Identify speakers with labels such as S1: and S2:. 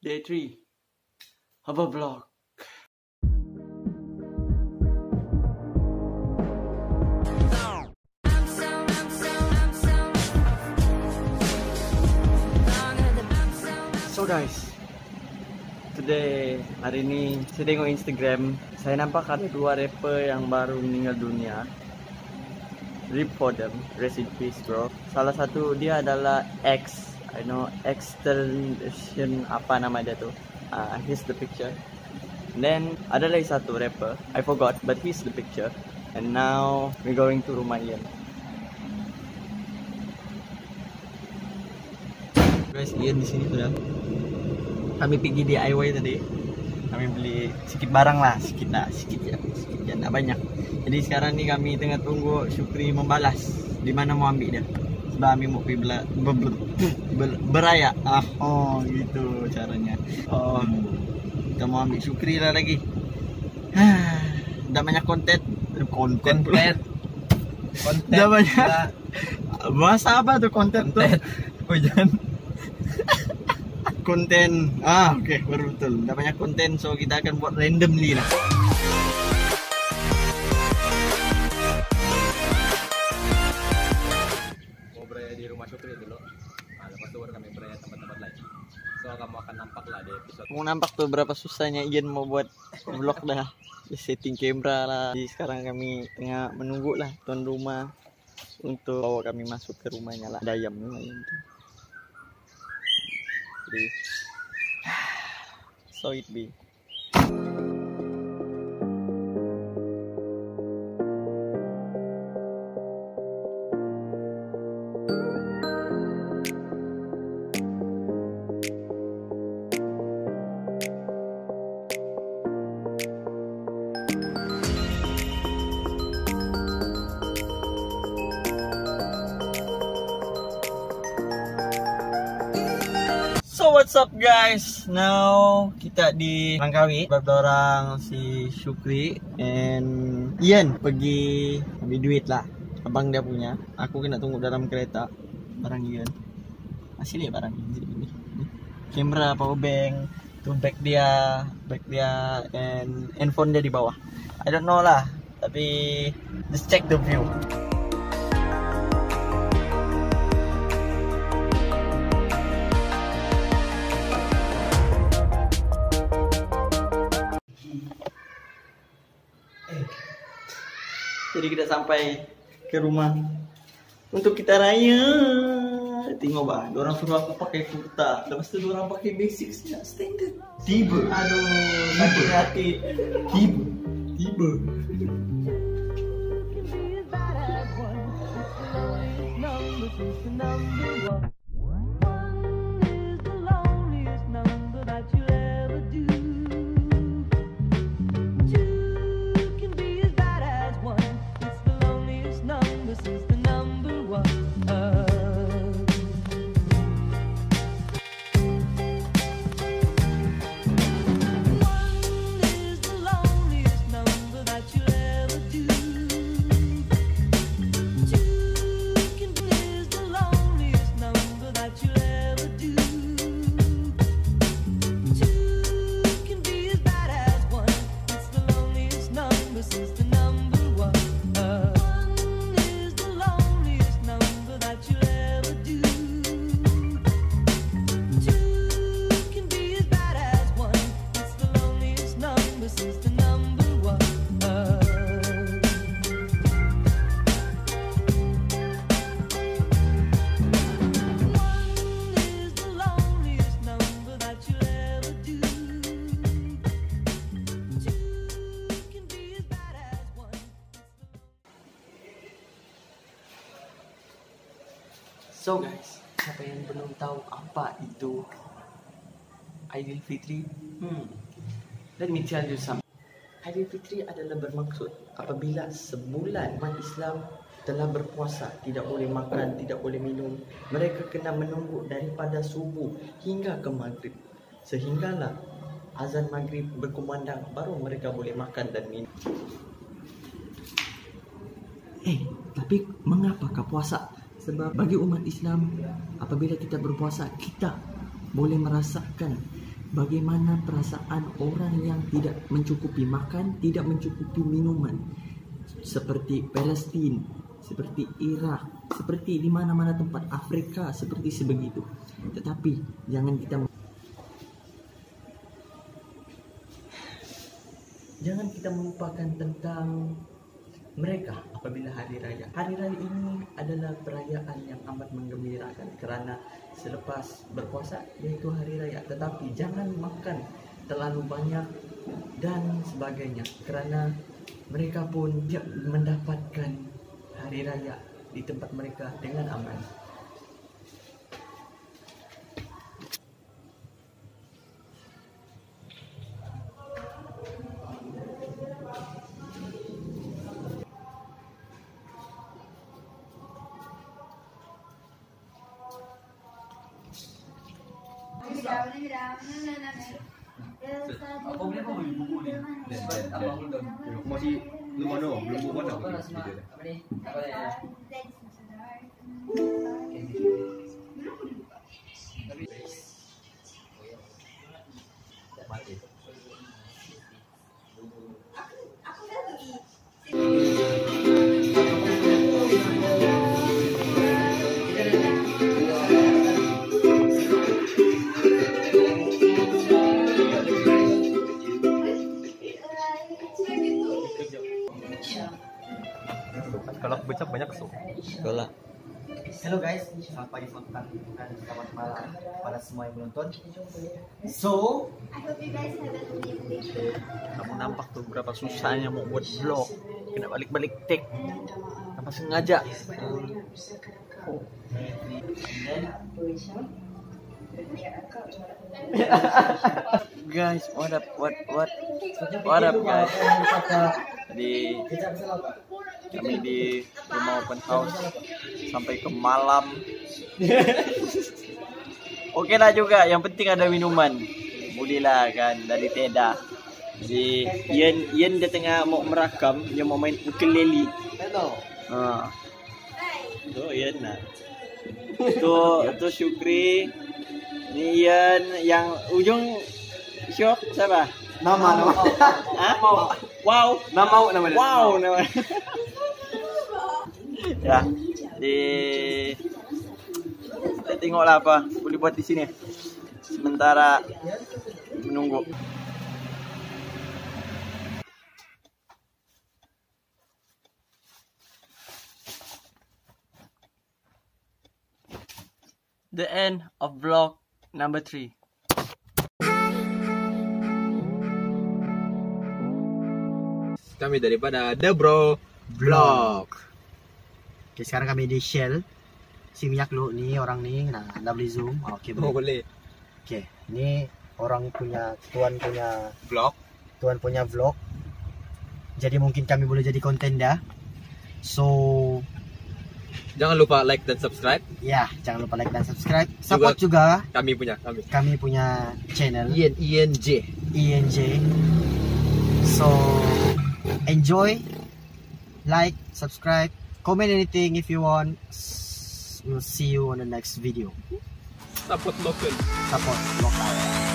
S1: Day 3 of a vlog. So guys, today, hari ini saya tengok Instagram, saya nampak ada 2 rapper yang baru meninggal dunia. RIP for them, rest in peace bro. Salah satu dia adalah X, I know Extension apa nama dia tu. Here's the picture. And then ada lagi satu rapper, I forgot, but here's the picture. And now we're going to rumah Ian. Guys, Ian di sini sudah. Kami pergi DIY tadi. Kami beli sedikit barang lah, sedikit ya, tak banyak. Jadi sekarang ni kami tengah tunggu Syukri membalas di mana mau ambil dia. Sebab kami mau pergi beraya. Gitu caranya. Kita mau ambil Syukri lah lagi. Dah banyak konten. Dah banyak. Bahasa apa tu konten tu? Jangan. Konten. Oke, baru betul. Dah banyak konten, so kita akan buat randomly lah.
S2: Mau beraya di rumah Syukri dulu. Lepas itu baru kami beraya tempat-tempat lain. So kamu akan nampak lah di episode.
S1: Mau nampak tuh berapa susahnya Ian mau buat vlog dah. Setting kamera lah. Jadi sekarang kami tengah menunggu lah tuan rumah untuk bawa kami masuk ke rumahnya lah. Ada ayam tu. So it be. So what's up guys? Now kita di Langkawi. Beberapa orang si Syukri and Ian pergi ambil duit lah. Abang dia punya. Aku kena tunggu dalam kereta. Barang Ian. Asli barang ini. Kamera, power bank, tu bag dia, and handphone dia di bawah. I don't know lah. Tapi just check the view. Jadi kita sampai ke rumah untuk kita raya. Tengok bah, orang suruh aku pakai kurta. Lepas tu orang pakai basic saja, standard. Tiba, aduh, sakit hati. Tiba. So guys, siapa yang belum tahu apa itu Aidilfitri? Let me tell you something. Aidilfitri adalah bermaksud apabila sebulan umat Islam telah berpuasa, tidak boleh makan, tidak boleh minum. Mereka kena menunggu daripada subuh hingga ke maghrib. Sehinggalah azan maghrib berkumandang, baru mereka boleh makan dan minum. Tapi mengapakah puasa? Sebab bagi umat Islam, apabila kita berpuasa, kita boleh merasakan bagaimana perasaan orang yang tidak mencukupi makan, tidak mencukupi minuman, seperti Palestina, seperti Irak, seperti di mana-mana tempat Afrika, seperti sebegitu. Tetapi jangan kita melupakan tentang mereka apabila hari raya. Hari raya ini adalah perayaan yang amat menggembirakan kerana selepas berpuasa yaitu hari raya. Tetapi jangan makan terlalu banyak dan sebagainya kerana mereka pun mendapatkan hari raya di tempat mereka dengan aman.
S2: Apa boleh kau beli buku ni? Masih belum ada, belum buat apa video ni. Kalau becak banyak so.
S1: Sekolah.
S3: Hello guys, selamat pagi, selamat petang, dan selamat malam pada semua yang menonton. So,
S4: I hope you guys have a lovely day.
S1: Kamu nampak tuh berapa susahnya mau buat vlog, kena balik-balik take tanpa sengaja. Guys, what up guys? Di kami di rumah open house sampai ke malam. Oke lah juga, yang penting ada minuman. Bolehlah kan dari Teda. Jadi Ian dia tengah mau merakam, dia mau main ukulele.
S3: hello.
S1: Tuh Ian nah. Tuh Syukri. Ni Ian yang ujung Syok siapa?
S3: Nama.
S1: Hah? Wow.
S3: Nama.
S1: Wow nama. Ya. Kita tengoklah apa boleh buat di sini. Sementara menunggu. The end of vlog number 3.
S2: Kami daripada The Bro Vlog.
S3: Oke, sekarang kami di Shell. Si Minyak lu nih, orang nih. Nah, Anda boleh zoom. Oke,
S2: Oh boleh.
S3: Oke, ini orang punya, tuan punya vlog. Jadi mungkin kami boleh jadi konten dah. So,
S2: Jangan lupa like dan subscribe.
S3: ya, jangan lupa like dan subscribe. Support juga
S2: Kami
S3: punya channel
S2: INJ.
S3: ENJ. So, enjoy, like, subscribe, comment anything if you want. We'll see you on the next video.
S2: Support local.
S3: Support local.